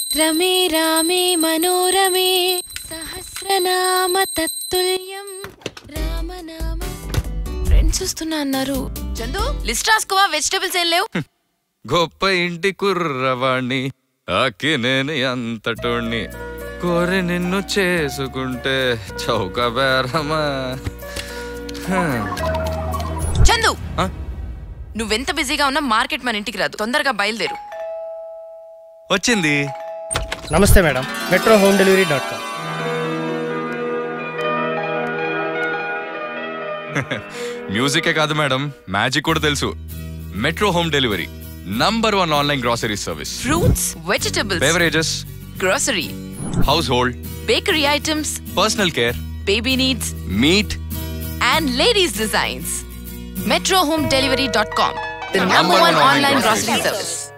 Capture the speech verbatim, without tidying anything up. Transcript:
రమే రామే మనోరమే సహస్రనామ తత్తుల్యం రామనామ. ఫ్రెండ్స్ వస్తున్నా అన్నారు. చందు లిస్ట్ రాసుకోవా, వెజిటబుల్స్ ఏం లేవు. గొప్ప ఇంటి కుర్రవాణ్ణి ఆకి నేను అంతటోణ్ణి కోరి నిన్ను చేసుకుంటే చౌక బేరమా. చందు నువ్వెంత బిజీగా ఉన్నా మార్కెట్ మన ఇంటికి రాదు, తొందరగా బయలుదేరు. వచ్చింది. నమస్తే madam, Metro home delivery dot com. మ్యూజికే కాదు మేడం, మ్యాజిక్ కూడా తెలుసు. Metro home delivery number one online grocery service. Fruits, vegetables, beverages, grocery, household, bakery items, personal care, baby needs, meat and ladies designs. metro home delivery dot com, the number one online grocery service.